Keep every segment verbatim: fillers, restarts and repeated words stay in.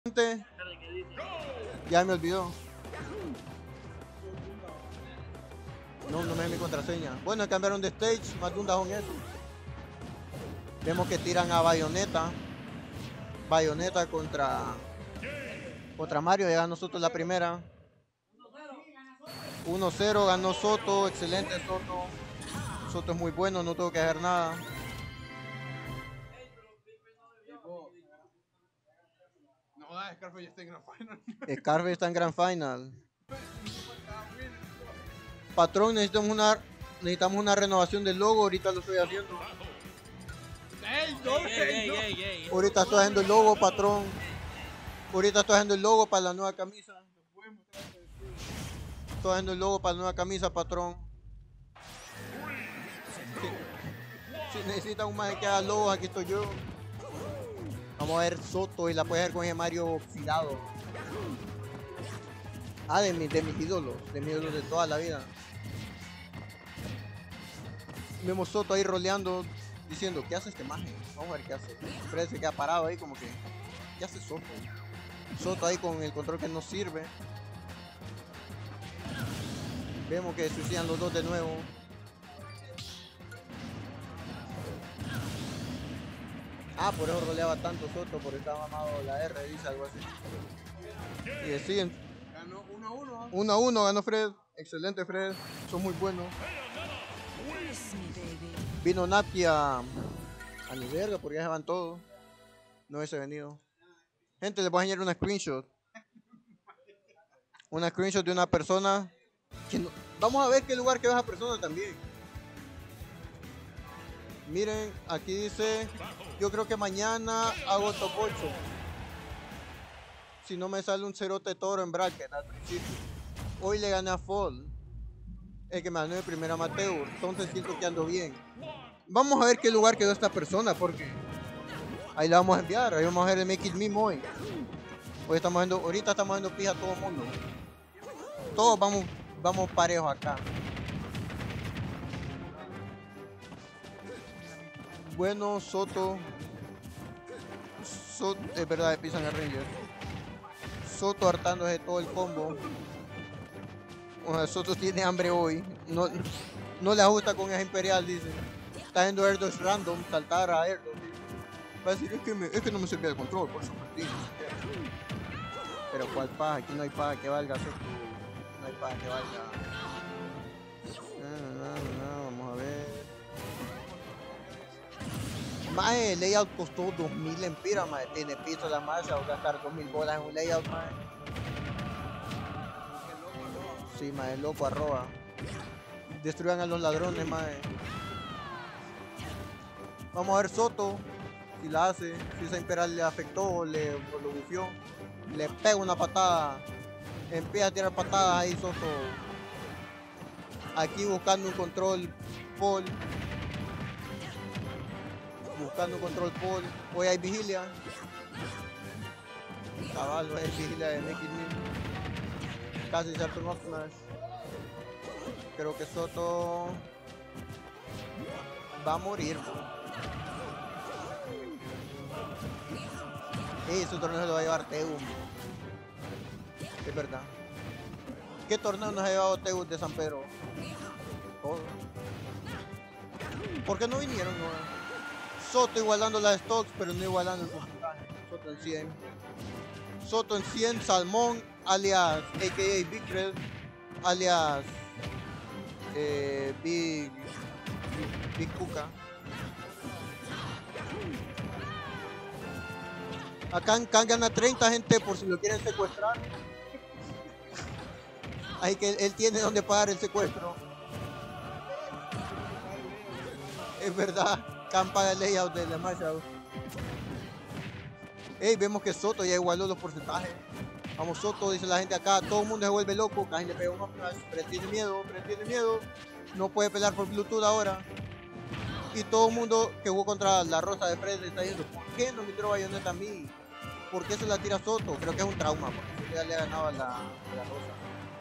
Ya me olvidó. No, no me es mi contraseña. Bueno, cambiaron de stage, más de un dajón eso. Vemos que tiran a Bayonetta. Bayonetta contra contra Mario, ya ganó Soto la primera. uno cero ganó Soto, excelente Soto. Soto es muy bueno, no tengo que hacer nada. No, Scarface está en Grand Final. Scarface está en Grand Final. Patrón, necesitamos una necesitamos una renovación del logo, ahorita lo estoy haciendo. Ey, no, ey, no. Ahorita estoy haciendo el logo, patrón. Ahorita estoy haciendo el logo para la nueva camisa. Estoy haciendo el logo para la nueva camisa, patrón. Si, si necesitan un más que haga logos, aquí estoy yo. Vamos a ver Soto y la puede ver con ese Mario oxidado. Ah, de, mi, de mis ídolos, de mis ídolos de toda la vida. Vemos Soto ahí roleando, diciendo, ¿qué hace este maje? Vamos a ver qué hace. Fred se queda parado ahí como que, ¿qué hace Soto? Soto ahí con el control que no sirve. Vemos que suicidan los dos de nuevo. Ah, por eso roleaba tanto Soto, porque estaba mamado la R, dice algo así. Y deciden. Ganó uno a uno. uno a uno ganó Fred. Excelente Fred. Son muy buenos. Vino Napi a... a mi verga, porque ya se van todos. No hubiese venido. Gente, les voy a enseñar una screenshot. Una screenshot de una persona que no... Vamos a ver qué lugar quedó esa persona también. Miren, aquí dice, yo creo que mañana hago top ocho. Si no me sale un cerote toro en bracket al principio. Hoy le gané a Fall, el que me ganó de primera amateur, entonces siento que ando bien. Vamos a ver qué lugar quedó esta persona, porque ahí la vamos a enviar, ahí vamos a ver el Make It Meme hoy. Hoy estamos viendo, ahorita estamos viendo pija a todo el mundo. Todos vamos, vamos parejos acá. Bueno, Soto. Soto, es verdad, pisan a Ranger. Soto hartándose de todo el combo. O sea, Soto tiene hambre hoy. No, no le ajusta con esa Imperial, dice. Está haciendo Airdos random, saltar a Airdos. Va a decir, es que, me, es que no me servía el control, por eso perdí. Pero cuál paja, aquí no hay paja que valga, Soto. No hay paja que valga. No, no, no, vamos a ver. Mae, el layout costó dos mil empiras, mae. Tiene piso la masa, o gastar dos mil bolas en un layout, mae. Sí, mae, loco, arroba. Destruyan a los ladrones, mae. Vamos a ver Soto, si la hace, si esa imperial le afectó, le lo bufió. Le pega una patada. Empieza a tirar patadas ahí, Soto. Aquí buscando un control Paul. Buscando control Paul. Hoy hay vigilia. Cabal, hoy hay vigilia de Make It Meme. Casi se un Smash. Creo que Soto va a morir. Ey, su torneo se lo va a llevar Teus. Es verdad. ¿Qué torneo nos ha llevado Teus de San Pedro? Todo. ¿Por qué no vinieron? No? Soto igualando las stocks, pero no igualando el porcentaje. Soto en cien. Soto en cien, Salmón, alias A K A Big Red, alias eh, Big, Big Big Cuca. Acá en Khan gana treinta, gente, por si lo quieren secuestrar. Ahí que él, él tiene donde pagar el secuestro. Es verdad. Campa el layout de la Mashao. Ey, vemos que Soto ya igualó los porcentajes. Vamos Soto, dice la gente acá. Todo el mundo se vuelve loco. Cajín le pega un flash. Pero tiene miedo, pero tiene miedo. No puede pelear por Bluetooth ahora. Y todo el mundo que jugó contra la Rosa de Fred está diciendo, ¿por qué no me tiró Bayonetta a mí? ¿Por qué se la tira Soto? Creo que es un trauma, porque ya le ha ganado a la, a la Rosa.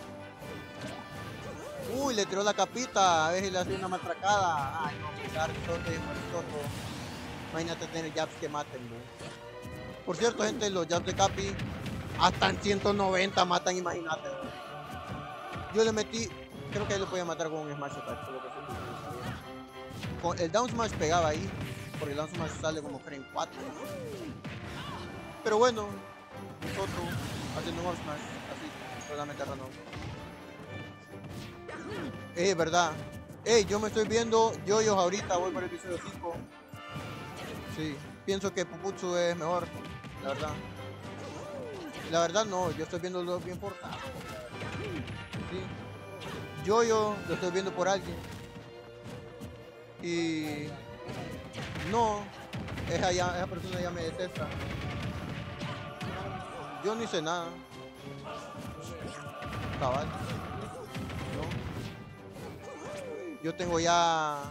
Uy, le tiró la capita, a ver si le hace una matracada. Ay, no, quitar Soto y Soto. Imagínate tener jabs que maten, ¿no? Por cierto, gente, los jabs de Capi hasta en ciento noventa matan, imagínate. Yo le metí, creo que él lo podía matar con un smash attack. Solo que con el down smash pegaba ahí, porque el down smash sale como frame cuatro. Pero bueno, Soto haciendo un up smash, así, totalmente random. Eh, verdad. Eh, yo me estoy viendo yoyos ahorita, voy por el episodio cinco. Sí, pienso que Puputsu es mejor, la verdad. La verdad no, yo estoy viendo los bien forzados. Sí. Yoyo lo estoy viendo por alguien. Y no, esa, ya, esa persona ya me detesta. Yo no hice nada. Cabal. No. Yo tengo ya.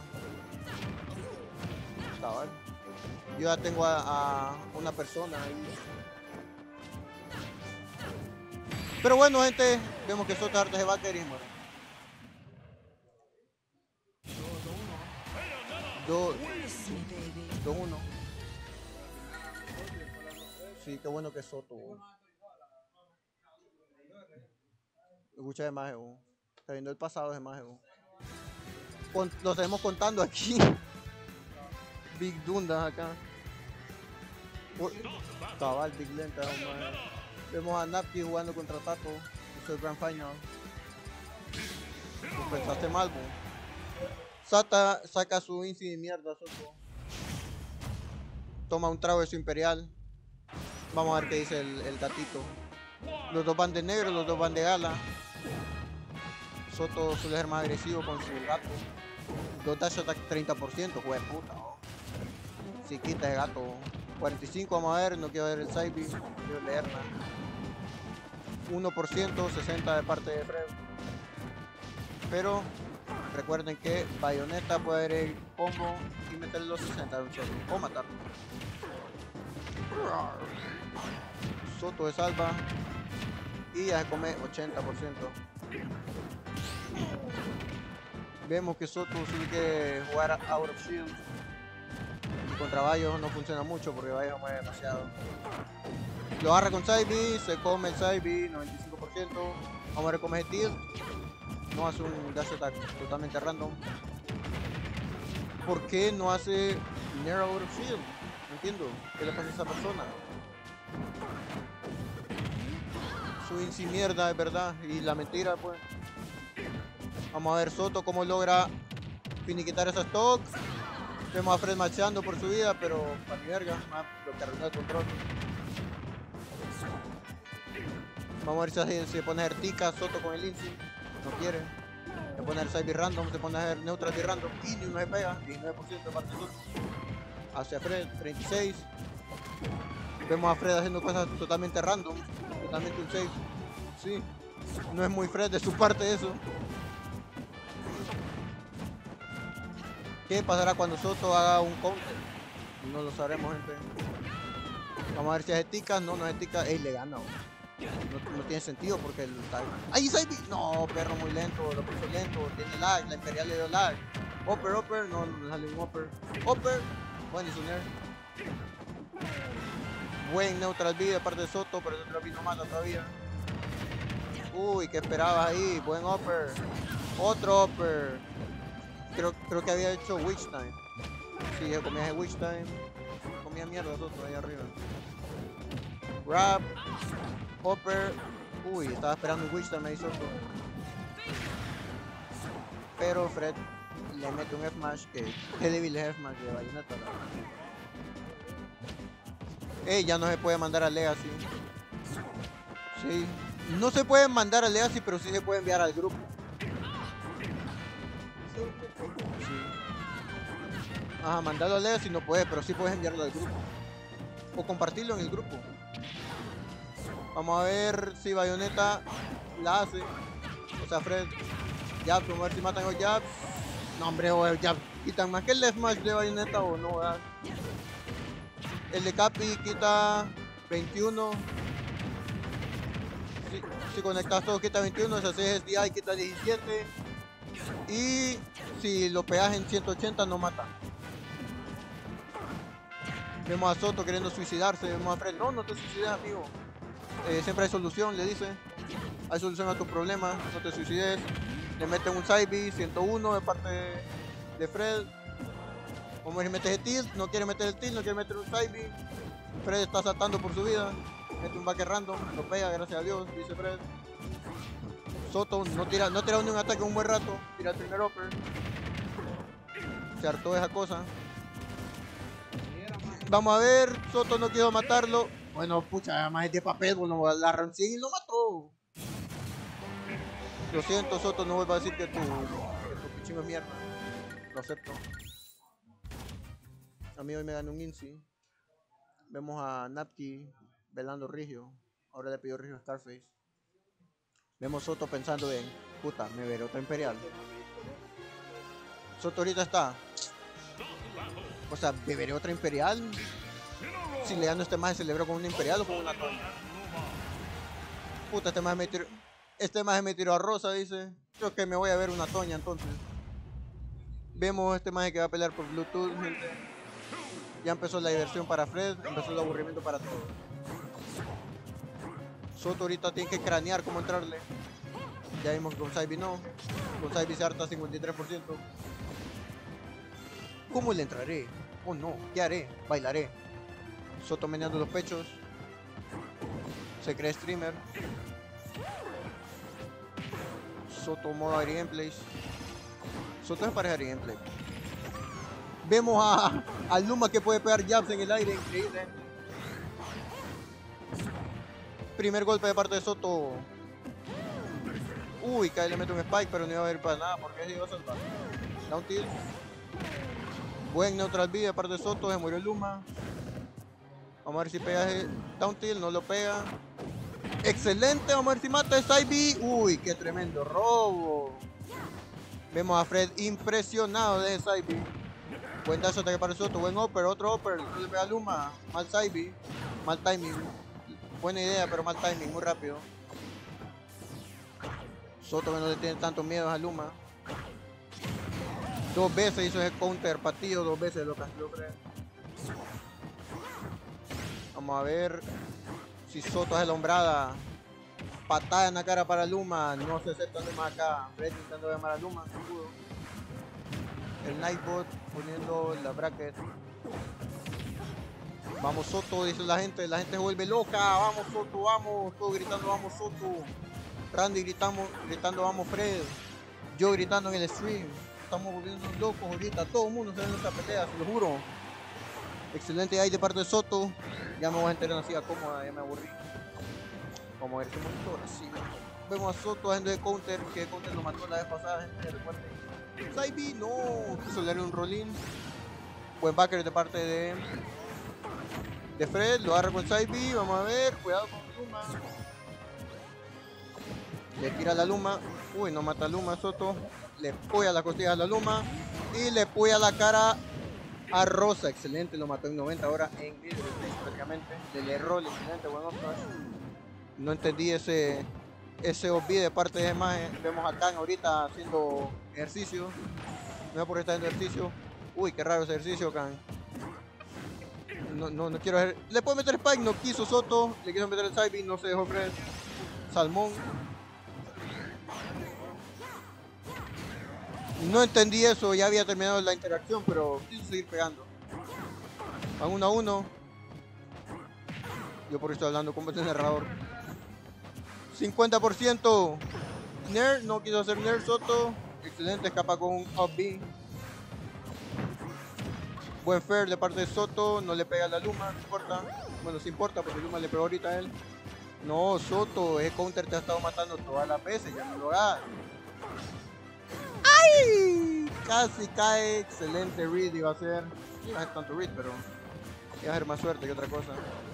Cabal. Yo ya tengo a, a una persona ahí. Pero bueno, gente, vemos que Soto Arte se va a querer, dos uno. Sí, qué bueno que Soto. Escucha de más, está viendo el pasado de más. Con, lo tenemos contando aquí. Big Dundas acá. Cabal, Big Lenta. Vemos a Napki jugando contra Tato. Eso es Grand Final. Pues pensaste mal, bo. Sata saca su inci de mierda, Soto. Toma un trago de su imperial. Vamos a ver qué dice el, el gatito. Los dos van de negro, los dos van de gala. Soto suele ser más agresivo con su gato. Dos dash attack treinta por ciento, juega puta. Oh. Si quita el gato. cuarenta y cinco, vamos a ver, no quiero ver el side B, quiero leerla. uno por ciento, sesenta de parte de Fred. Pero recuerden que Bayonetta puede ver el combo y meterle los sesenta de un solo, o matarlo. Soto se salva y ya se come ochenta por ciento. Vemos que Soto sí que jugar out of shield. Contra Bayo no funciona mucho porque Bayo mueve demasiado. Lo agarra con side B, se come el side B, noventa y cinco por ciento. Vamos a ver cómo es el tilt. No hace un dash attack totalmente random. ¿Por qué no hace narrow out of shield? No entiendo. ¿Qué le pasa a esa persona? Su inci mierda, es verdad. Y la mentira, pues. Vamos a ver Soto cómo logra finiquitar esas stocks. Vemos a Fred macheando por su vida, pero para mi verga, lo que arruinó el control. Vamos a ver si se, se pone a hacer tica Soto con el inci. No quiere. Se pone a hacer side random, se pone a hacer neutral y random y ni uno se pega. diecinueve por ciento de parte de Soto. Hacia Fred, treinta y seis. Vemos a Fred haciendo cosas totalmente random. Totalmente un seis. Sí. No es muy Fred de su parte eso. ¿Qué pasará cuando Soto haga un counter? No lo sabremos, gente. Vamos a ver si es tica. No, no es tica. Ey, le gana. No, no tiene sentido porque el... ¡Ay, Saibi! No, perro, muy lento. Lo puso lento. Tiene lag. La imperial le dio lag. Upper, upper. No, no sale un upper. Upper. Bueno, hizo Nair. Buen neutral B de parte de Soto, pero el neutral B no mata todavía. Uy, ¿qué esperabas ahí? Buen upper. Otro upper. Creo, creo que había hecho Witch Time. Sí, yo comía ese Witch Time. Comía mierda Soto ahí arriba. Grab. Upper. Uy, estaba esperando un Witch Time ahí Soto. Pero Fred le mete un F-Smash que... Qué débil es F-Smash de Bayonetta. Ey, ya no se puede mandar a Legacy. Sí. No se puede mandar a Legacy, pero sí se puede enviar al grupo. Sí. Ajá, mandarlo a Legacy no puede, pero sí puedes enviarlo al grupo. O compartirlo en el grupo. Vamos a ver si Bayonetta la hace. O sea, Fred. Jabs, vamos a ver si matan los jabs. No, hombre, o el jab. Quitan más que el Smash de Bayonetta o no, ¿verdad? El de Capi quita veintiuno. Si, si conectas todo quita veintiuno. Si haces S D I quita diecisiete. Y si lo pegas en ciento ochenta no mata. Vemos a Soto queriendo suicidarse. Vemos a Fred. No, no te suicides, amigo. Eh, siempre hay solución, le dice. Hay solución a tus problemas. No te suicides. Le meten un side B, ciento uno de parte de, de Fred. Como si metes el tilt, no quiere meter el tilt, no quiere meter un side B. Fred está saltando por su vida. Mete un back random, lo pega, gracias a Dios, dice Fred. Soto no tira, no tira ni un ataque un buen rato. Tira el primer upper. Se hartó esa cosa. Vamos a ver, Soto no quiso matarlo. Bueno, pucha, además es de papel, bueno, la Rancín y lo mató. Lo siento, Soto, no vuelvo a decir que tu, que tu pichingo es mierda. Lo acepto. A mí hoy me ganó un Inci. Vemos a Napki velando Rigio. Ahora le pidió Rigio a Scarface. Vemos Soto pensando en, puta, me veré otra Imperial. Soto ahorita está. O sea, beberé otra Imperial. Si le dan este más se celebró con una Imperial o con una Toña. Puta, este más me tiró. Este más me tiró a Rosa, dice. Creo que me voy a ver una Toña entonces. Vemos este más que va a pelear por Bluetooth, gente. Ya empezó la diversión para Fred, empezó el aburrimiento para todos. Soto ahorita tiene que cranear cómo entrarle. Ya vimos que con Saibi no. Con Saibi se harta cincuenta y tres por ciento. ¿Cómo le entraré? Oh no, ¿qué haré? Bailaré. Soto meneando los pechos. Se cree streamer. Soto modo Ari Gameplays. Soto es pareja Ari Gameplay. Vemos a, a Luma que puede pegar jabs en el aire, increíble. Primer golpe de parte de Soto. Uy, Kai le mete un spike, pero no iba a ir para nada porque se iba a salvar. Down tilt. Buen neutral B de parte de Soto, se murió Luma. Vamos a ver si pega ese down tilt, no lo pega. Excelente, vamos a ver si mata ese I B. Uy, qué tremendo robo. Vemos a Fred impresionado de ese I B. Buen dash ataque para Soto, buen upper, otro upper, no le pega a Luma. Mal side B, mal timing. Buena idea, pero mal timing, muy rápido. Soto que no le tiene tanto miedo a Luma. Dos veces hizo ese counter patillo, dos veces lo canceló Fred. Vamos a ver si Soto hace la hombrada. Patada en la cara para Luma, no se acepta Luma acá. Fred intentando llamar a Luma, no pudo. El Nightbot poniendo la bracket. Vamos Soto, dice la gente, la gente se vuelve loca. Vamos Soto, vamos, todos gritando vamos Soto. Randy gritamos, gritando vamos Fred. Yo gritando en el stream. Estamos volviendo locos ahorita, todo el mundo se ve en esta pelea, se lo juro. Excelente ahí de parte de Soto. Ya me voy a enterar así a cómoda, ya me aburrí. Vamos a ver qué momento ahora sí. Vemos a Soto haciendo de counter, que counter lo mató la vez pasada, gente, recuerden. Saibi, no, quiso darle un roll-in. Buen backer de parte de de Fred, lo agarra con Saibi, vamos a ver, cuidado con Luma. Le tira la Luma, uy, no mata a Luma Soto. Le puya las costillas a la Luma y le puya la cara a Rosa. Excelente, lo mató en noventa ahora en video prácticamente. Le erró el excelente, buen upclash. No entendí ese ese O B de parte de Maje. Vemos a Khan ahorita haciendo ejercicio. No es por estar haciendo ejercicio. Uy, qué raro ese ejercicio, Khan. No, no, no quiero hacer. Le puede meter Spike, no quiso Soto. Le quiso meter el side, no se dejó Fred. Salmón. No entendí eso, ya había terminado la interacción, pero quiso seguir pegando. Van uno a uno. Yo por eso estoy hablando con el narrador. cincuenta por ciento. Nair, no quiso hacer Nair Soto. Excelente, escapa con un up B. Buen fair de parte de Soto, no le pega a la Luma, no importa. Bueno, sí importa porque Luma le pegó ahorita a él. No, Soto, ese counter te ha estado matando todas las veces, ya no lo hagas. ¡Ay! Casi cae, excelente read iba a ser. No iba a ser tanto read, pero iba a ser más suerte que otra cosa.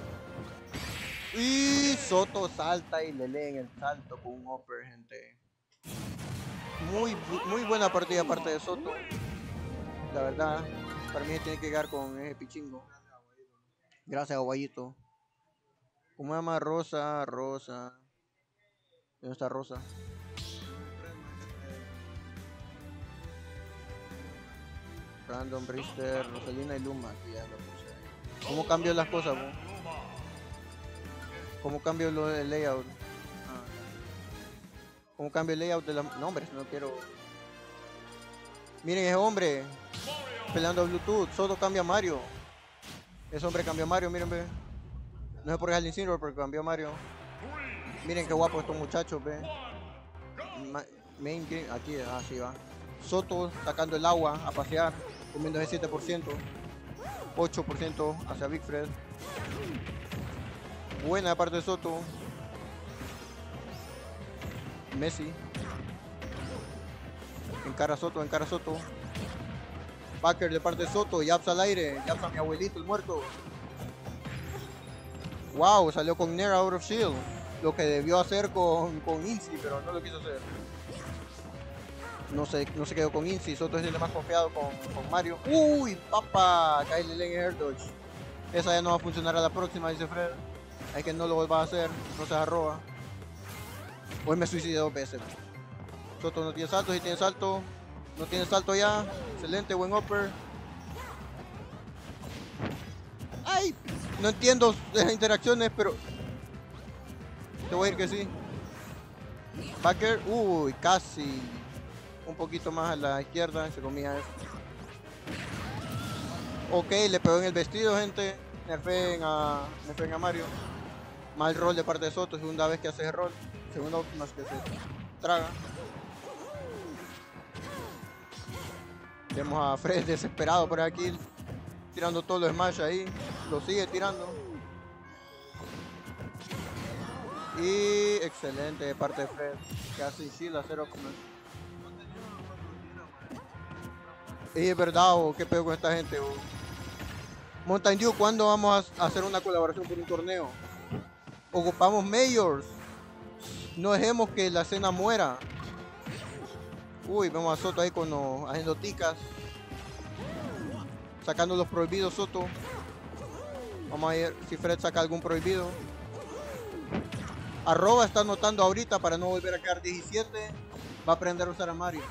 Y Soto salta y le leen el salto con un upper, gente. Muy, muy buena partida aparte de Soto. La verdad, para mí tiene que llegar con ese pichingo. Gracias, Aguayito. ¿Cómo se llama? Rosa, Rosa. ¿Dónde está Rosa? Random, Brister, Rosalina y Luma. Ya lo puse. ¿Cómo cambio las cosas, bro? ¿Cómo cambio lo del layout? ¿Cómo cambio el layout de la... No, hombre, no quiero... Miren ese hombre peleando a Bluetooth. Soto cambia a Mario. Ese hombre cambió a Mario, miren, ve. No sé por qué es Alien Silver, pero cambió a Mario. Miren qué guapo estos muchachos, ve. Ma main game, aquí, así va. Soto sacando el agua a pasear, comiendo ese siete por ciento. ocho por ciento hacia Big Fred. Buena de parte de Soto. Messi. Encara Soto, encara Soto. Backer de parte de Soto. Yaps al aire. Yaps a mi abuelito, el muerto. Wow, salió con Nair out of shield. Lo que debió hacer con, con Incy, pero no lo quiso hacer. No se, no se quedó con Incy. Soto es el más confiado con, con Mario. Uy, papá. Kyle Lane Air Dodge. Esa ya no va a funcionar a la próxima, dice Fred. Hay que no lo vuelva a hacer. No se arroba. Hoy me suicidé dos veces. Soto no tiene salto. Si tiene salto. No tiene salto ya. Excelente, buen upper. Ay, no entiendo las interacciones, pero te voy a ir que sí. Backer, uy, casi. Un poquito más a la izquierda, se comía eso. Ok, le pegó en el vestido, gente. Nerfeen a, nerfeen a Mario. Mal rol de parte de Soto, segunda vez que hace ese rol. Segunda última que se traga. Vemos a Fred desesperado por aquí, tirando todos los smash ahí. Lo sigue tirando. Y excelente de parte de Fred. Casi shield a cero. Y es verdad, oh, qué pedo con esta gente. Oh. Mountain Dew, ¿cuándo vamos a hacer una colaboración por un torneo? Ocupamos Majors. No dejemos que la escena muera. Uy, vemos a Soto ahí con los, haciendo ticas. Sacando los prohibidos, Soto. Vamos a ver si Fred saca algún prohibido. Arroba está anotando ahorita para no volver a quedar diecisiete. Va a aprender a usar a Mario.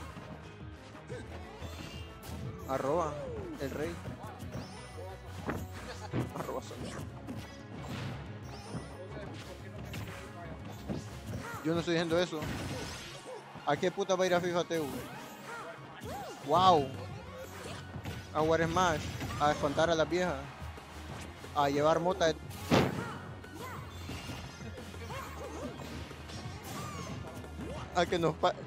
Arroba, el rey. Arroba Sonic. Yo no estoy diciendo eso. ¿A qué puta va a ir a FIFA T V? Wow. A War Smash. A espantar a las viejas. A llevar mota de... A que nos pa...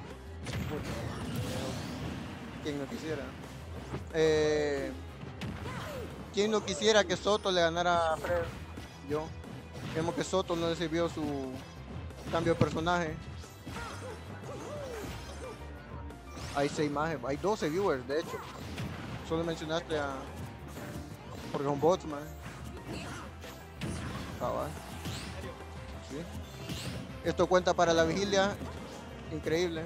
¿Quién no quisiera? Eh... ¿Quién no quisiera que Soto le ganara a Fred? Yo. Vemos que Soto no le sirvió su cambio de personaje. Hay seis imágenes, hay doce viewers de hecho. Solo mencionaste a... Porque son bots, man. Cabal. ¿Sí? Esto cuenta para la vigilia. Increíble.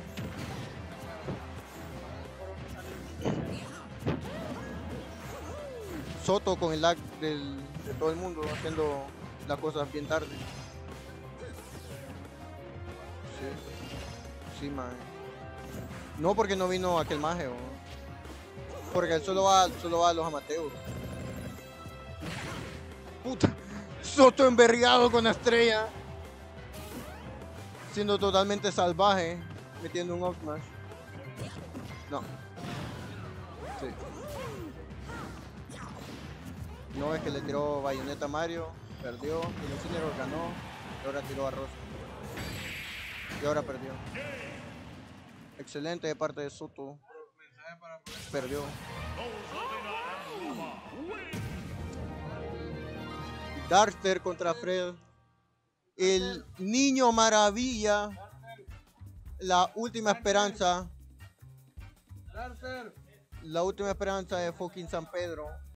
Soto con el lag del, de todo el mundo haciendo las cosas bien tarde. Sí, sí, man. No porque no vino aquel maje, o... porque él solo va, solo va a los amateurs. Puta, Soto emberriado con la estrella. Siendo totalmente salvaje, metiendo un up smash. No. Sí. No, es que le tiró bayoneta a Mario, perdió, y el Incineroar ganó, y ahora tiró a Rosa. Y ahora perdió. Excelente de parte de Soto. Perdió. Darkster contra Fred. El niño maravilla. La última esperanza. La última esperanza de fucking San Pedro.